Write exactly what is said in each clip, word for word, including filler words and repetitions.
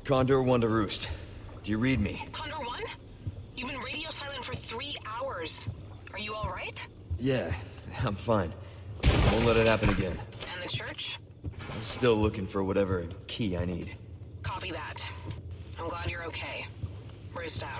Condor one to Roost. Do you read me? Condor one? You've been radio silent for three hours. Are you alright? Yeah, I'm fine. Won't let it happen again. And the church? I'm still looking for whatever key I need. Copy that. I'm glad you're okay. Roost out.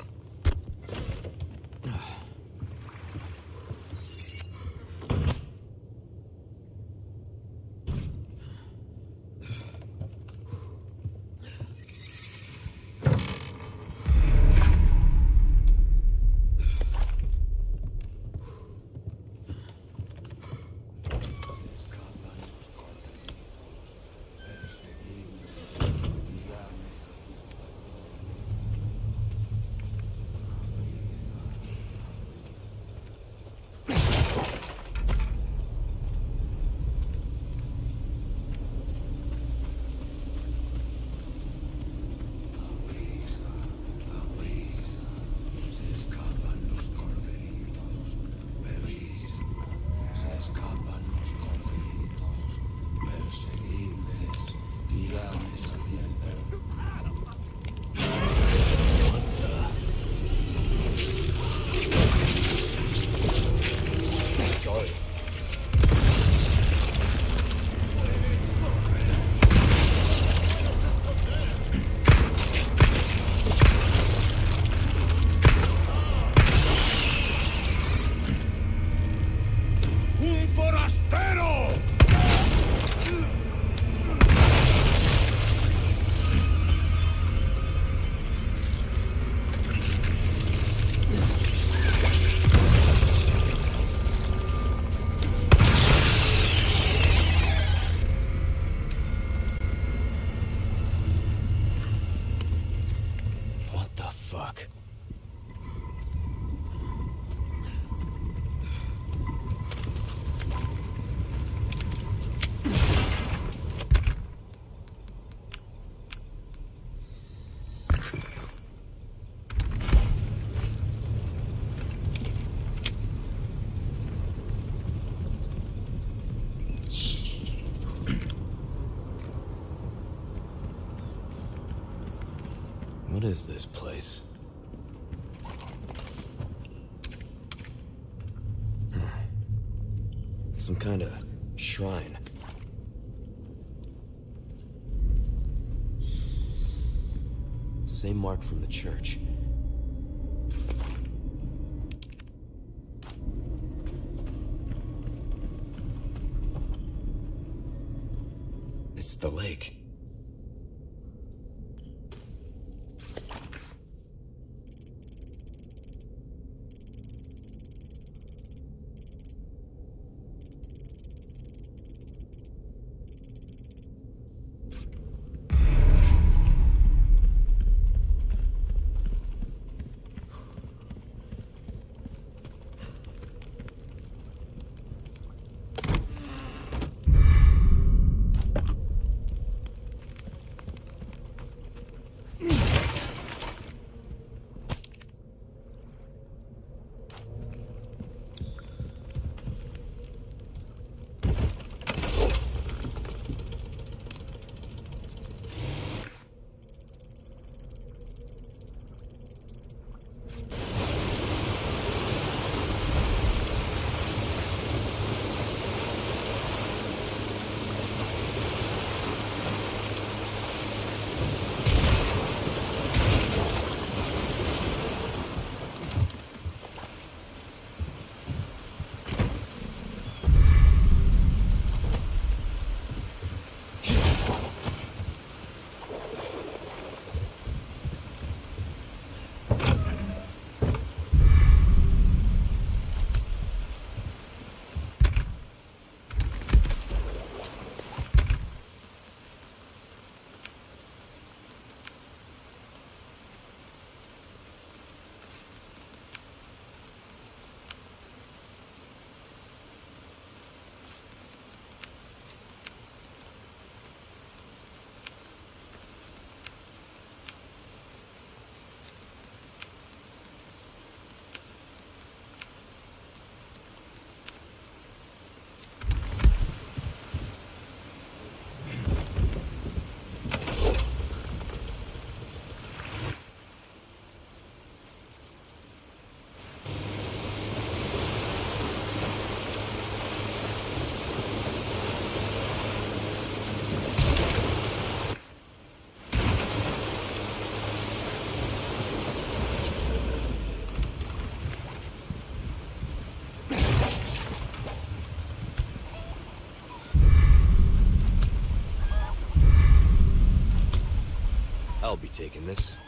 What is this place? Some kind of shrine. Same mark from the church. It's the lake. I'll be taking this.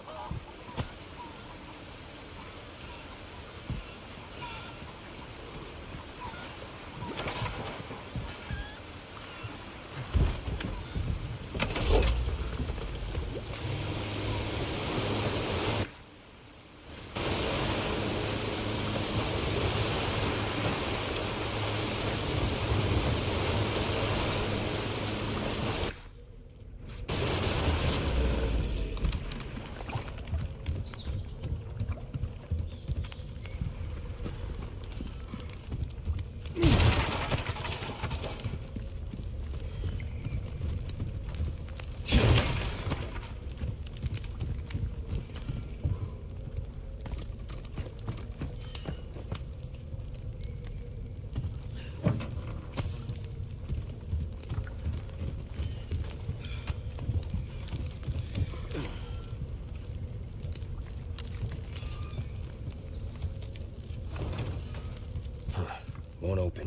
Won't open.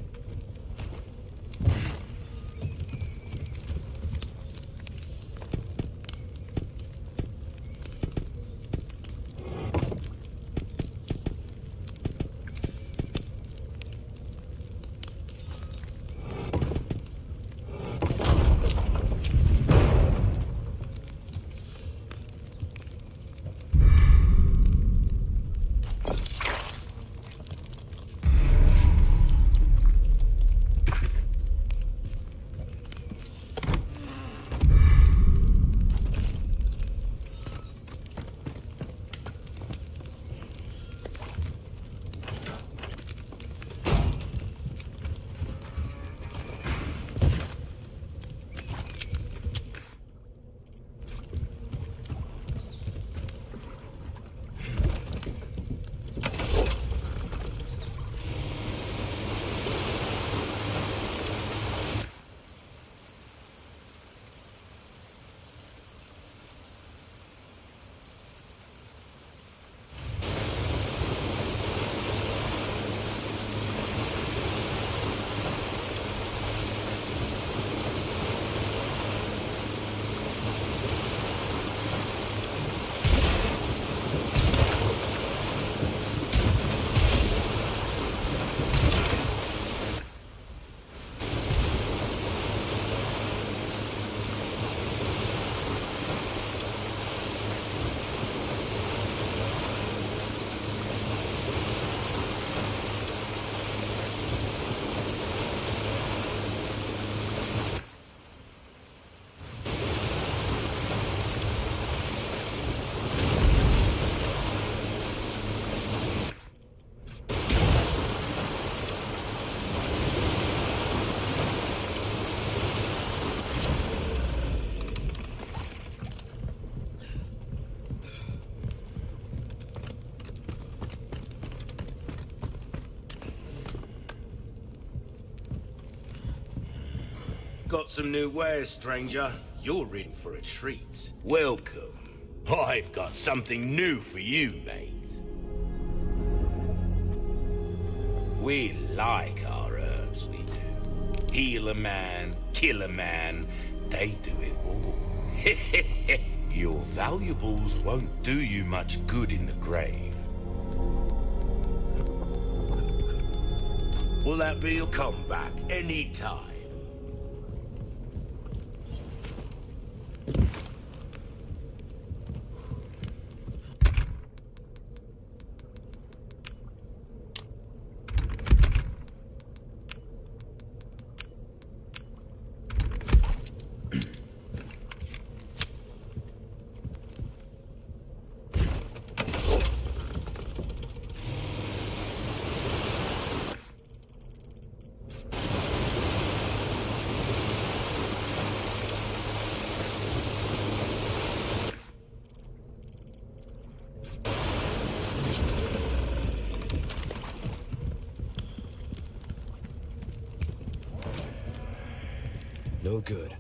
Got some new wares, stranger. You're in for a treat. Welcome. I've got something new for you, mate. We like our herbs, we do. Heal a man, kill a man, they do it all. Your valuables won't do you much good in the grave. Will that be your comeback any time? No good.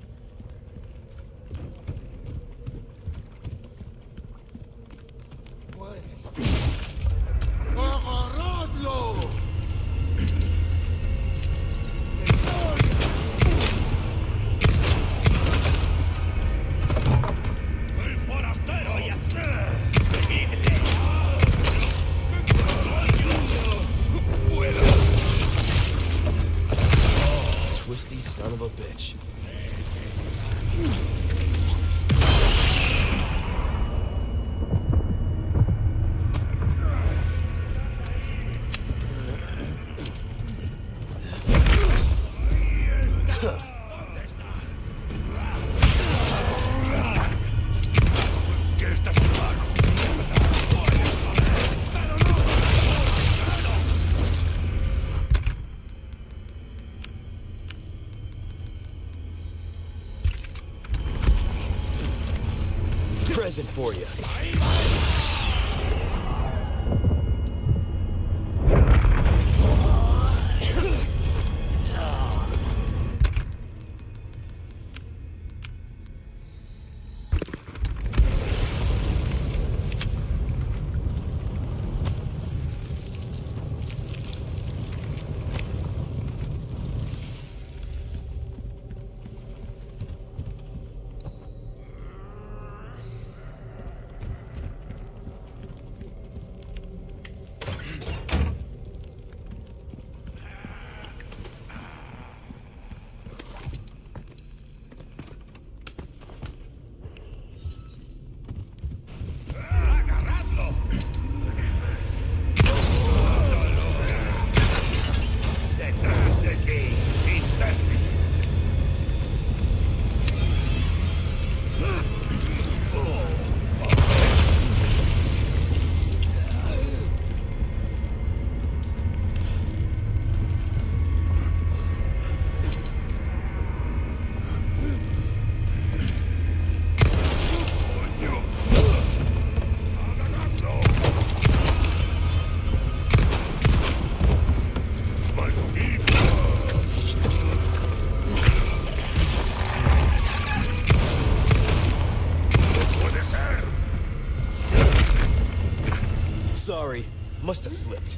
for you. Sorry, must have slipped.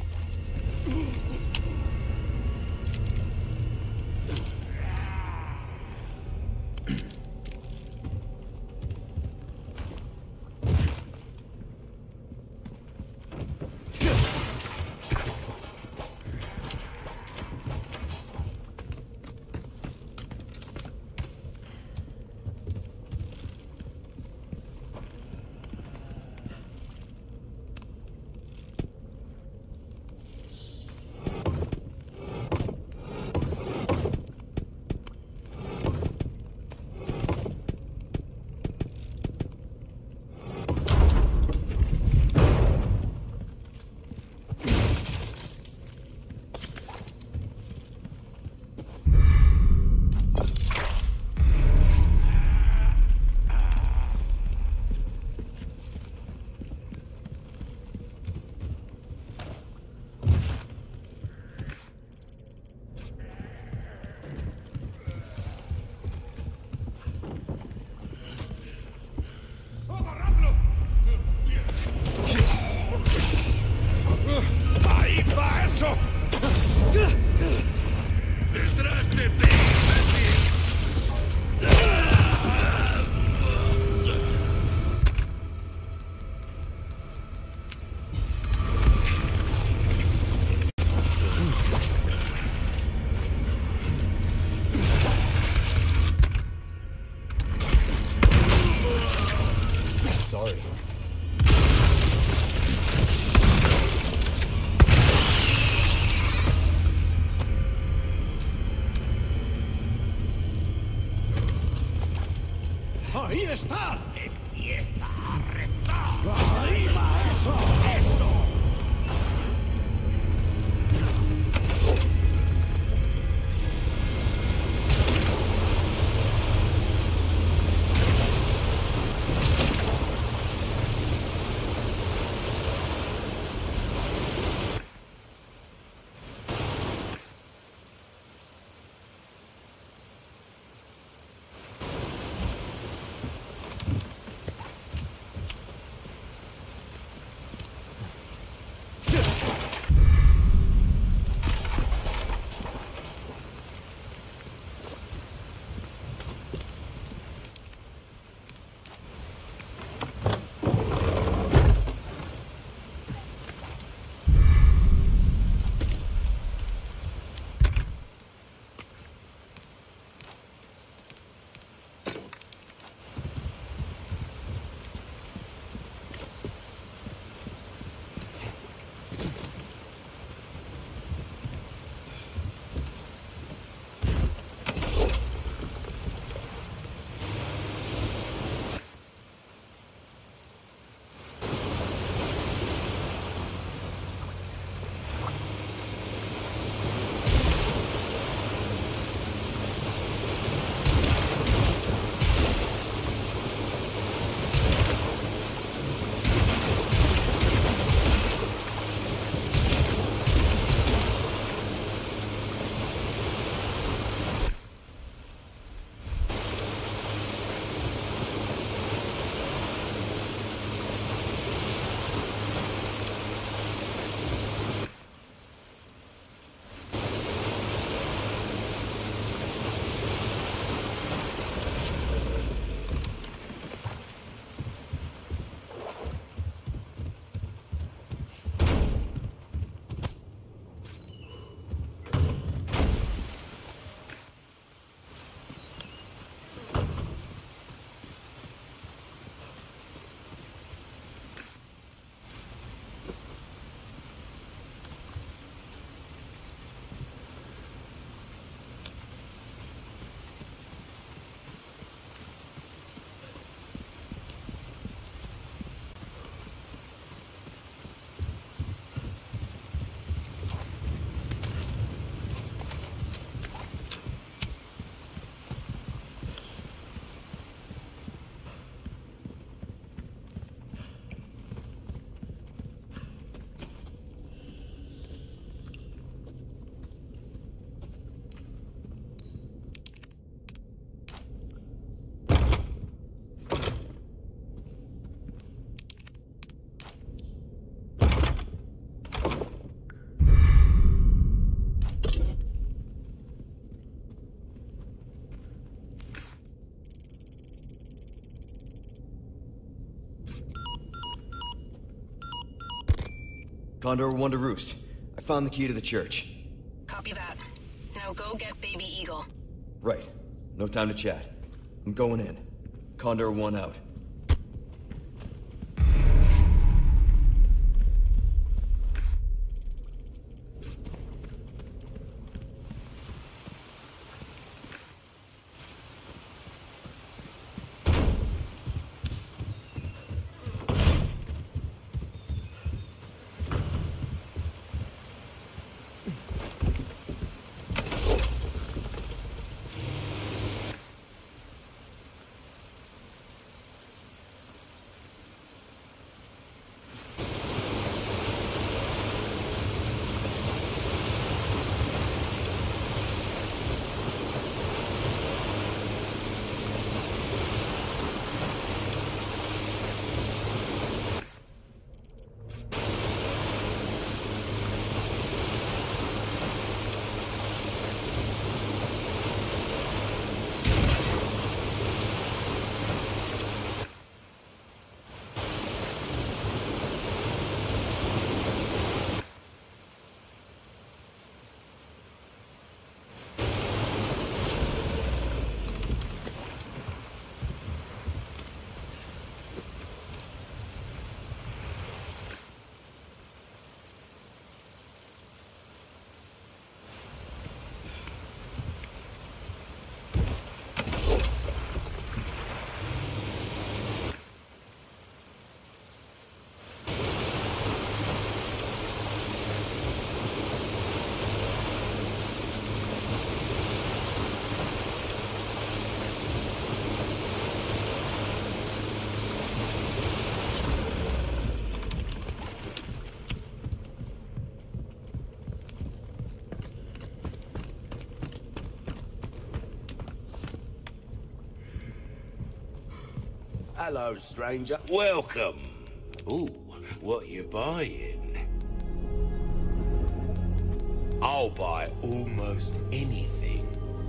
Sorry. ¡Ahí está! Empieza a rezar. ¡Ahí va eso! ¡Eso! Condor one to Roost. I found the key to the church. Copy that. Now go get Baby Eagle. Right. No time to chat. I'm going in. Condor one out. Hello, stranger. Welcome. Ooh, what you buying? I'll buy almost anything.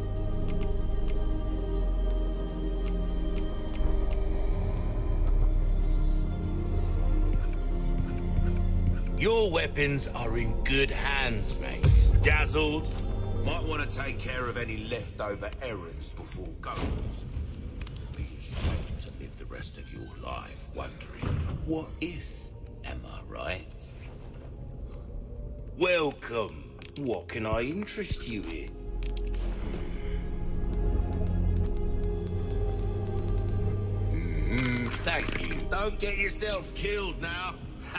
Your weapons are in good hands, mate. Dazzled? Might want to take care of any leftover errands before goes. Be ashamed to live the rest of your life wondering, what if? Am I right? Welcome. What can I interest you in? Mm, thank you. Don't get yourself killed now.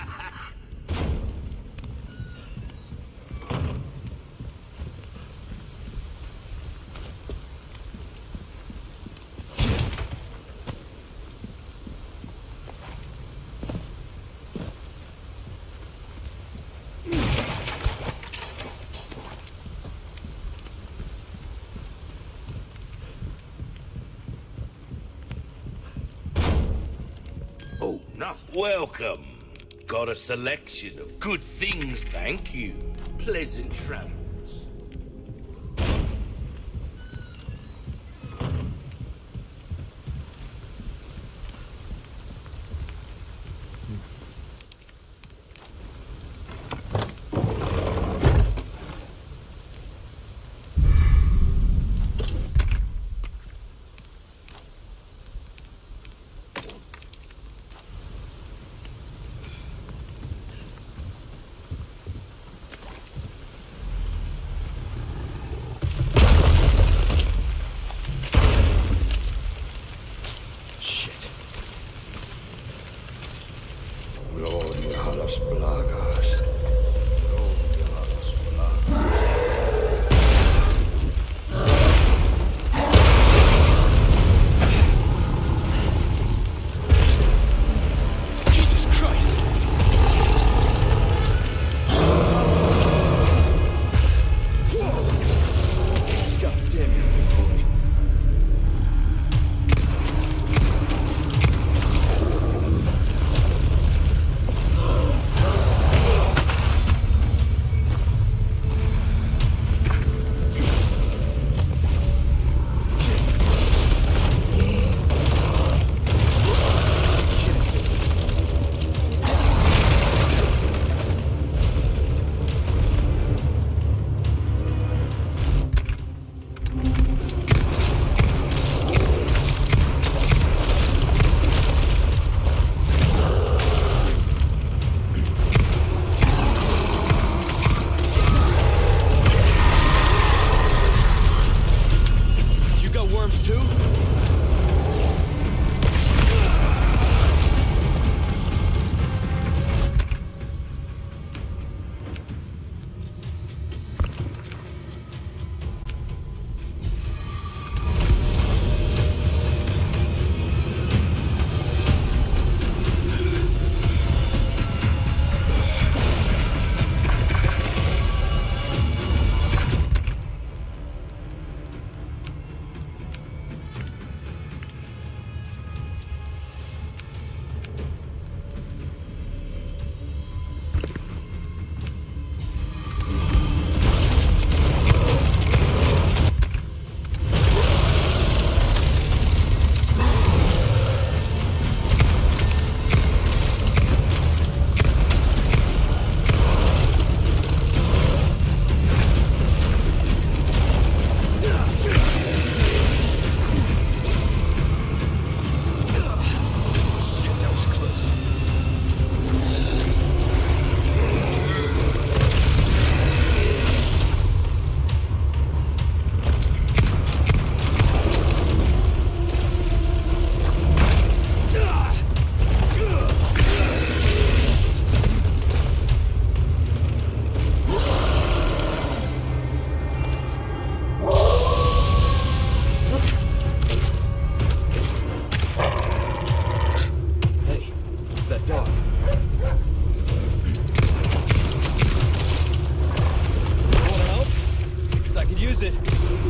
Oh, no. Welcome. Got a selection of good things, thank you. Pleasant travels. use it.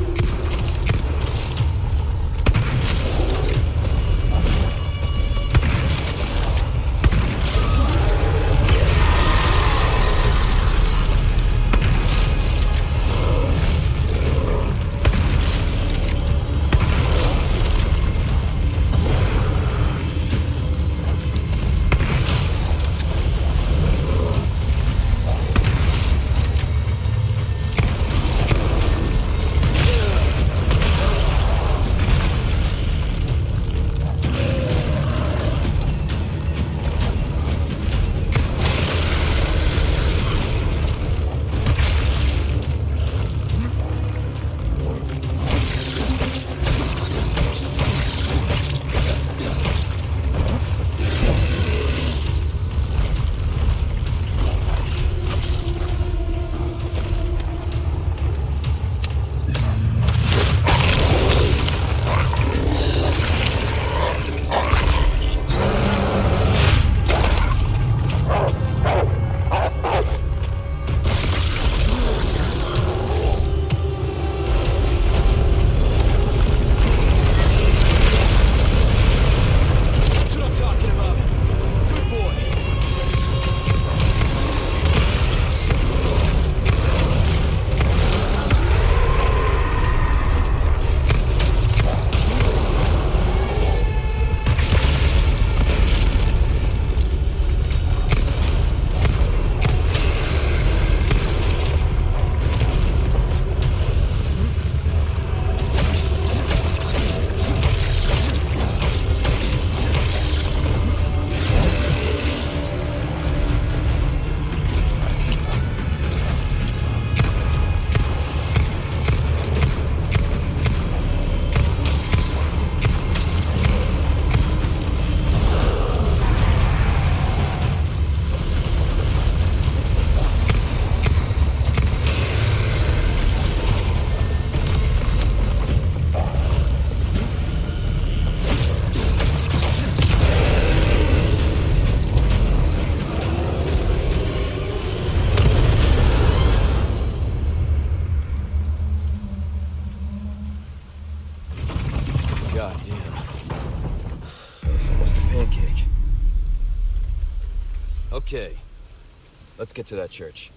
Okay, let's get to that church.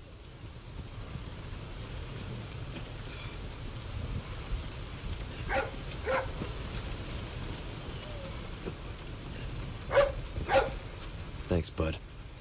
Thanks, bud.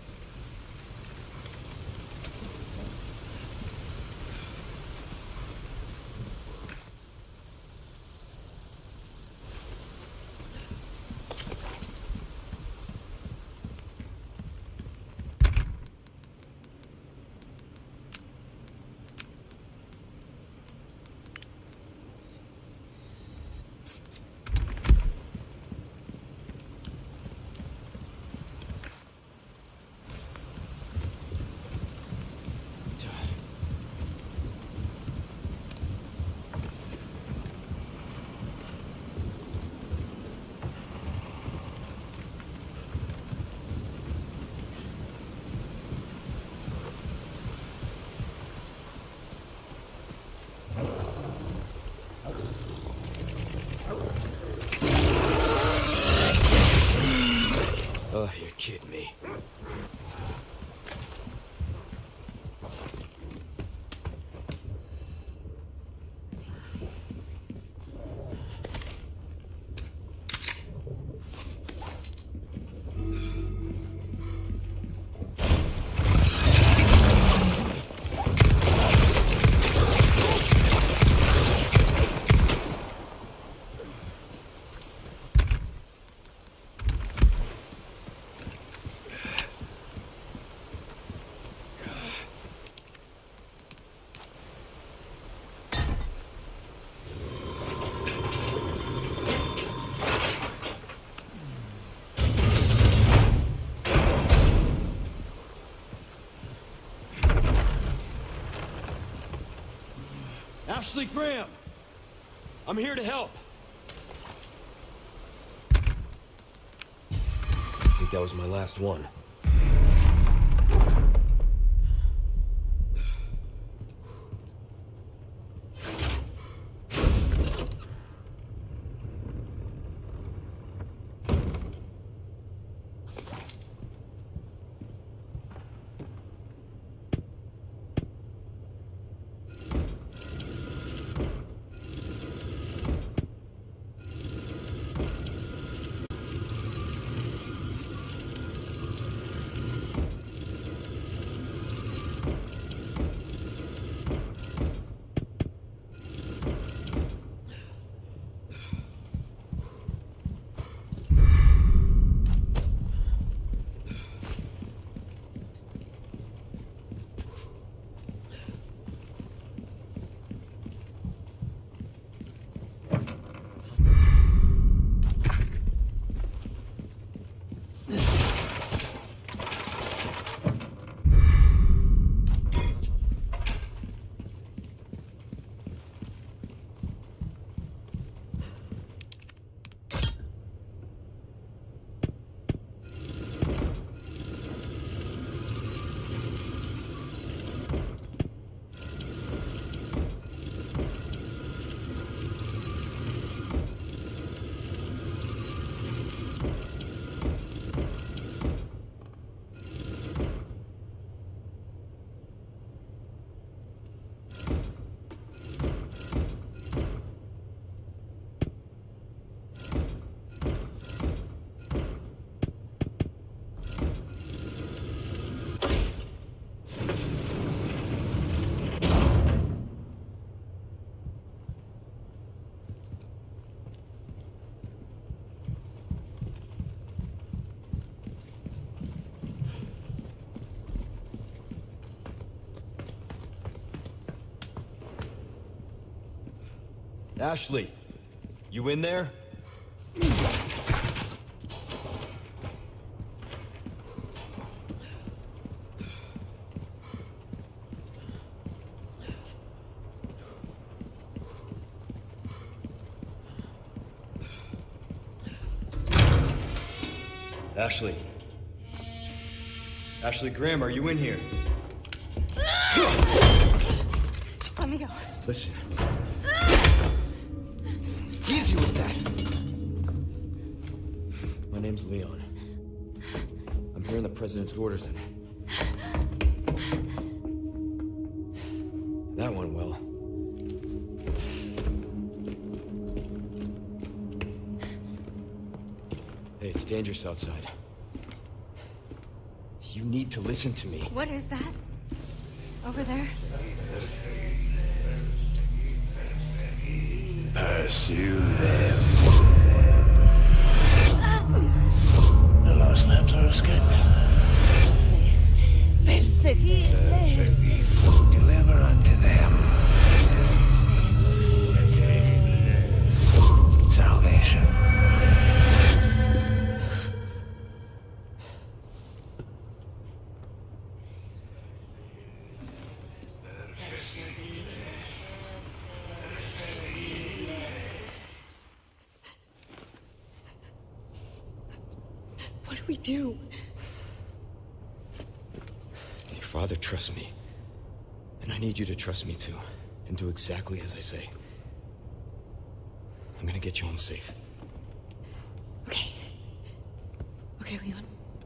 Oh, you're kidding me. Ashley Graham! I'm here to help. I think that was my last one. Ashley, you in there? Ashley. Ashley Graham, are you in here? Just let me go. Listen. Easy with that. My name's Leon. I'm hearing the president's orders and... that went well. Hey, it's dangerous outside. You need to listen to me. What is that? Over there? Pursue them. The lost lambs are escaping. Perseguirles. Deliver unto them salvation. What do we do? Your father trusts me. And I need you to trust me too. And do exactly as I say. I'm gonna get you home safe. Okay. Okay, Leon.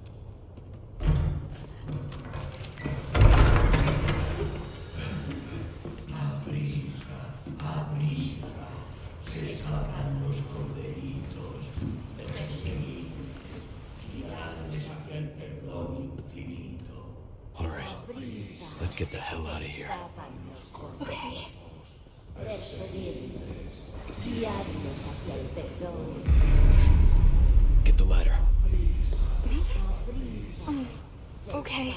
All right. Let's get the hell out of here. Okay. Get the ladder. Um, okay.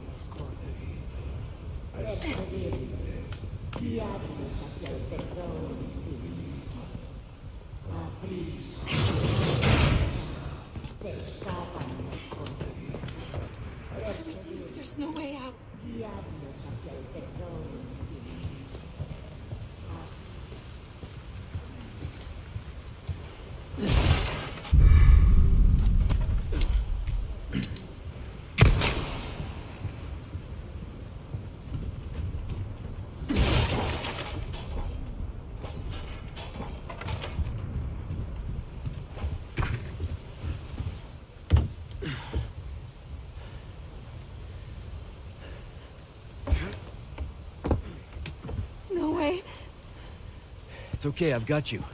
There's no way out. No way. It's okay, I've got you.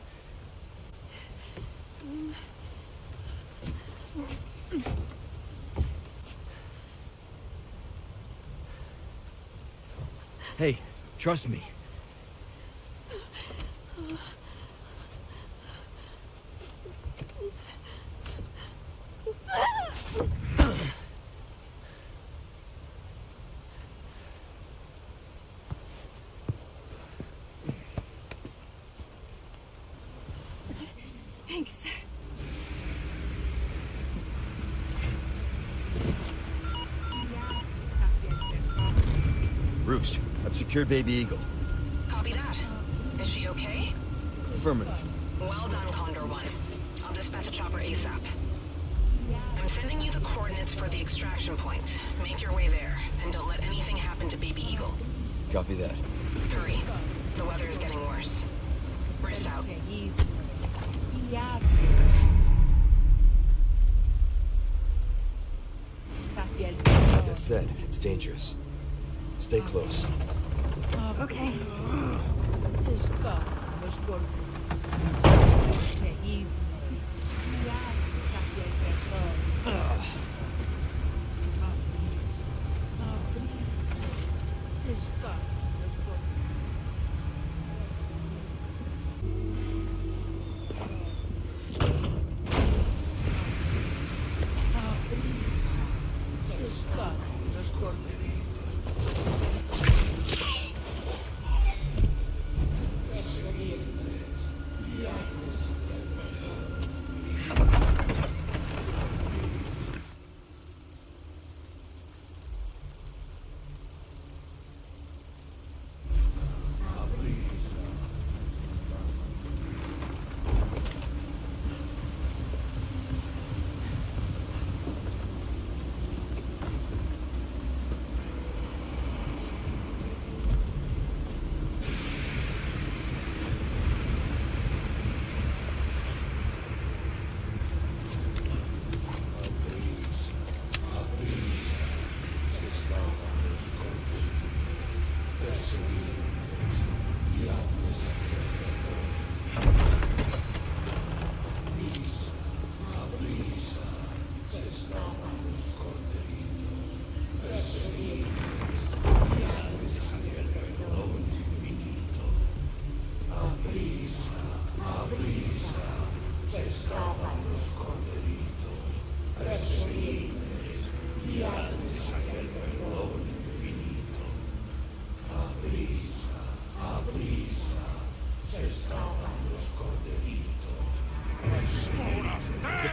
Hey, trust me. Thanks. Roost, I've secured Baby Eagle. Copy that. Is she okay? Affirmative. Well done, Condor One. I'll dispatch a chopper ASAP. I'm sending you the coordinates for the extraction point. Make your way there, and don't let anything happen to Baby Eagle. Copy that. Hurry. The weather is getting worse. Roost out. Like I said, it's dangerous. Stay close. Okay.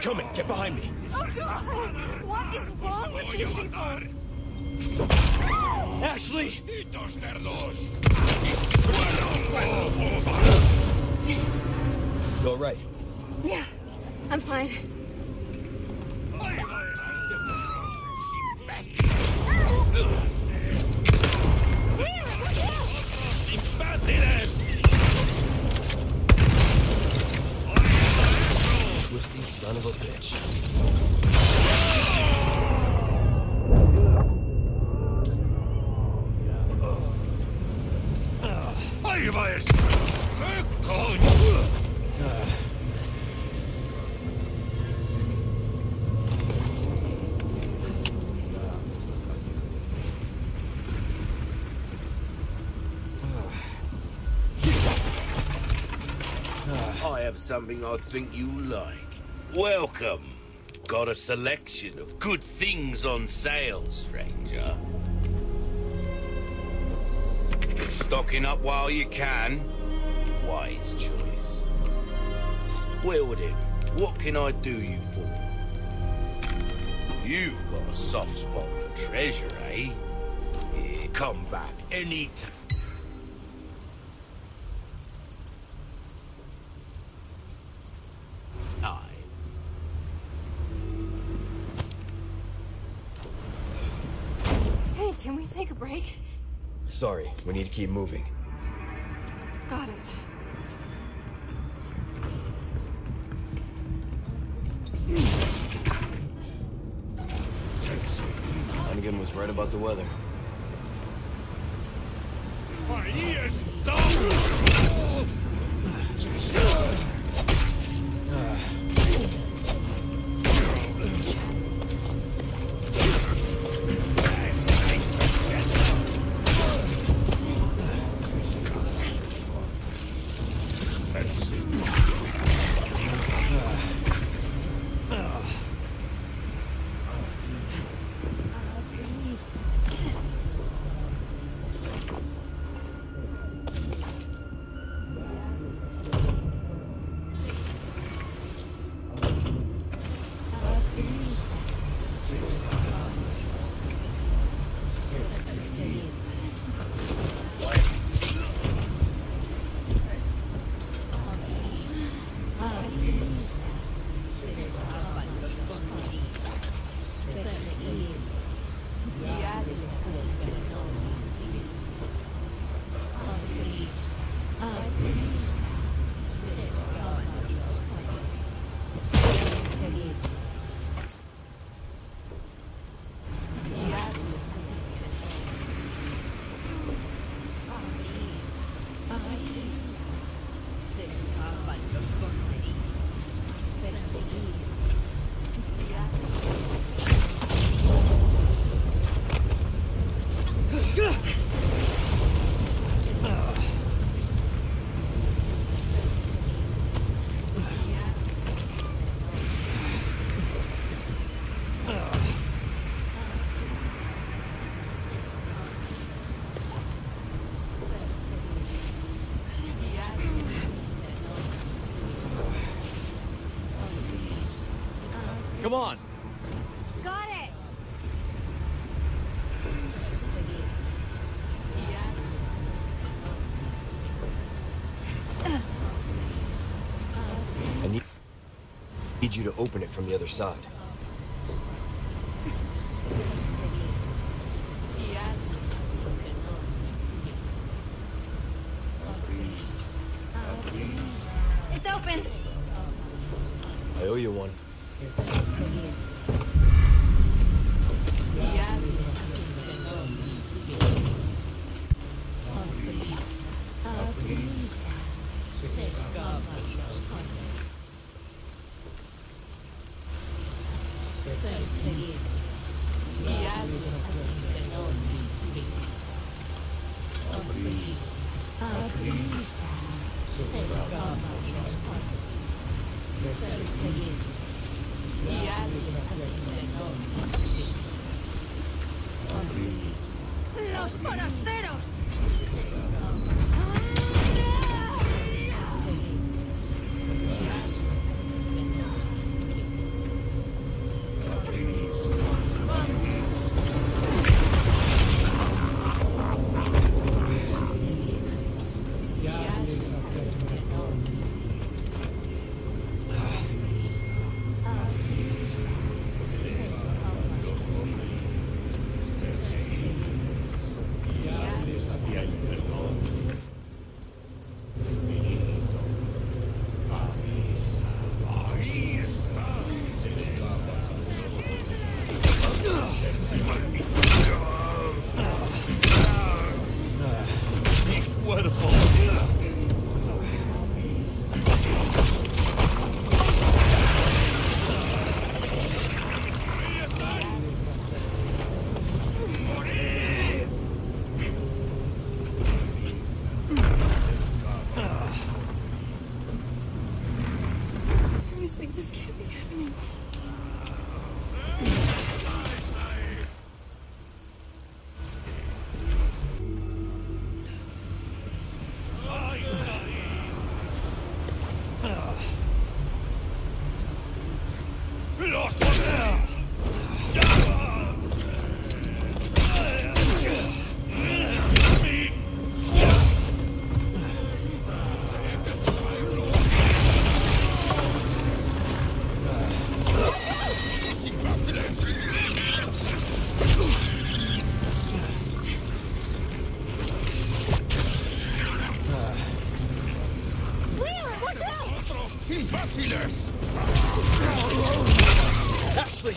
coming! Get behind me! Oh God! What is wrong with these people? Ashley! You all right? Yeah, I'm fine. Twisty son of a bitch. I have something I think you like. Welcome. Got a selection of good things on sale, stranger. Stocking up while you can. Wise choice. Well then, what can I do you for? You've got a soft spot for treasure, eh? Yeah, come back any time. Hey, can we take a break? Sorry, we need to keep moving. Got it. Hannigan was right about the weather. Come on! Got it! I need, need you to open it from the other side. It's open! I owe you one. ¡Los forasteros! cuerpo. Seriously, this can't be happening. Ashley!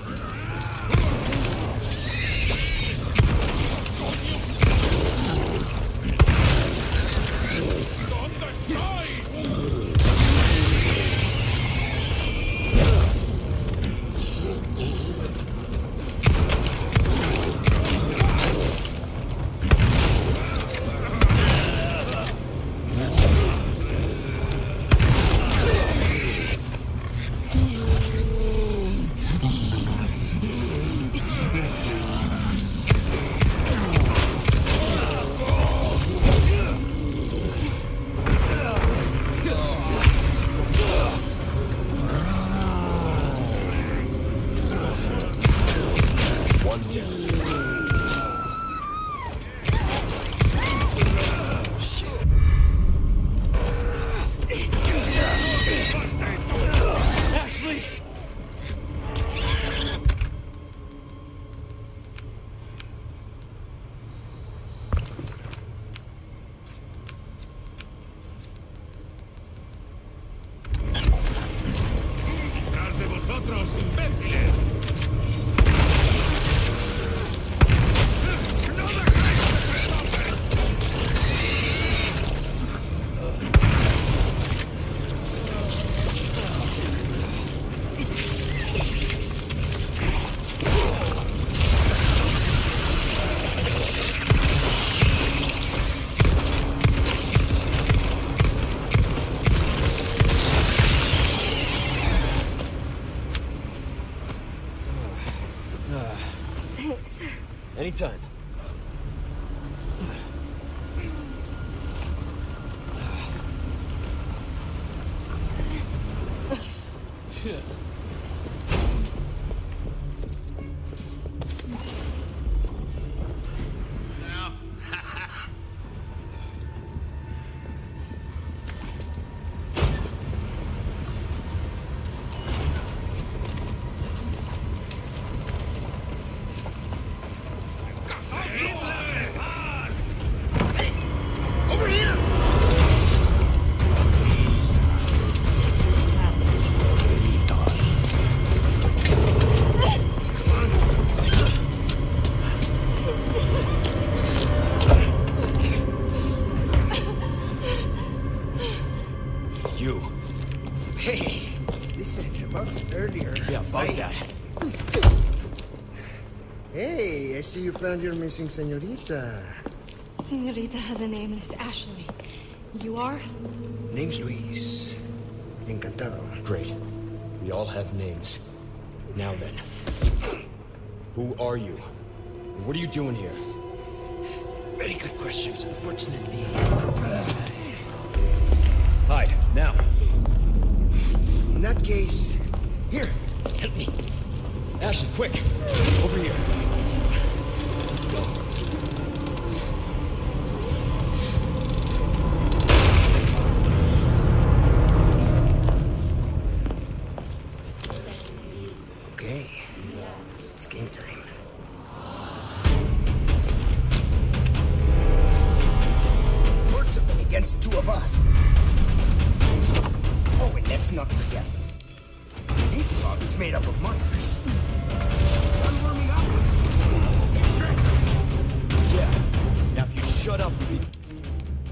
Anytime. Hey, I see you found your missing señorita. Señorita has a name and it's Ashley. You are? Name's Luis. Encantado. Great. We all have names. Now then. Who are you? What are you doing here? Very good questions, unfortunately. Hide, now. In that case, here, help me. Ashley, quick! Over here. Go. Okay, it's game time. Hordes of them against two of us. Oh, and let's not forget. This log is made up of monsters. Done warming up? This stretch. Yeah. Now if you shut up, we...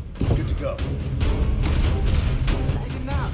go. Like him out.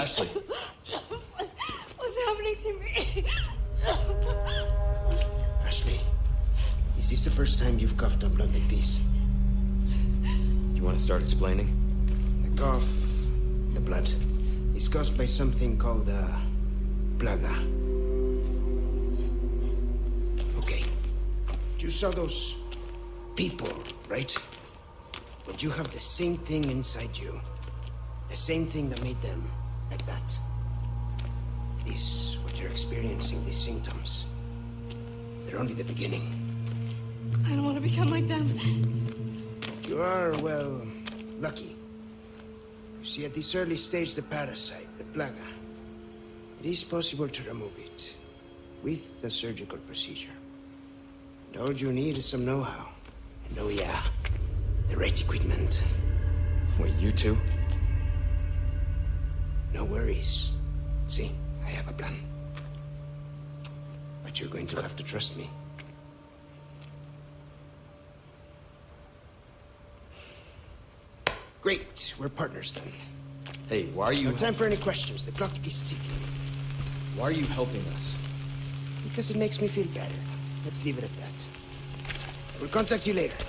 Ashley. What's, what's happening to me? Ashley, is this the first time you've coughed up blood like this? You want to start explaining? The cough, the blood, is caused by something called a plaga. Okay. You saw those people, right? But you have the same thing inside you. The same thing that made them like that. This, what you're experiencing, these symptoms, they're only the beginning. I don't want to become like them. You are, well, lucky. You see, at this early stage, the parasite, the plaga, it is possible to remove it with the surgical procedure. And all you need is some know-how. And oh yeah, the right equipment. Wait, you two? No worries. See, I have a plan. But you're going to have to trust me. Great, we're partners then. Hey, why are you... No time for any questions, the clock is ticking. Why are you helping us? Because it makes me feel better. Let's leave it at that. I will contact you later.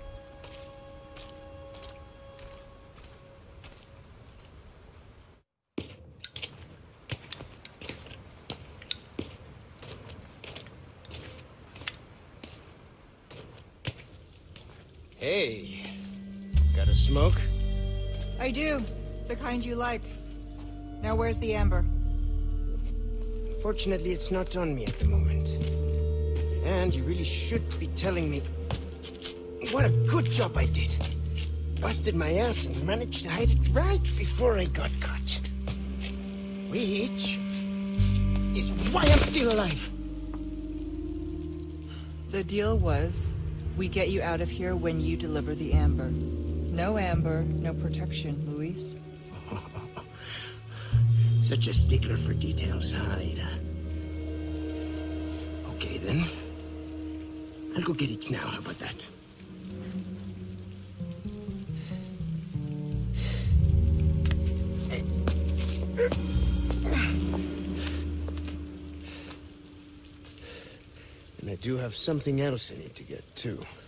Hey, got a smoke? I do. The kind you like. Now where's the amber? Fortunately, it's not on me at the moment. And you really should be telling me what a good job I did. Busted my ass and managed to hide it right before I got caught. Which is why I'm still alive. The deal was, we get you out of here when you deliver the amber. No amber, no protection, Luis. Such a stickler for details, huh, Ada? Okay, then. I'll go get it now. How about that? And I do have something else I need to get, too.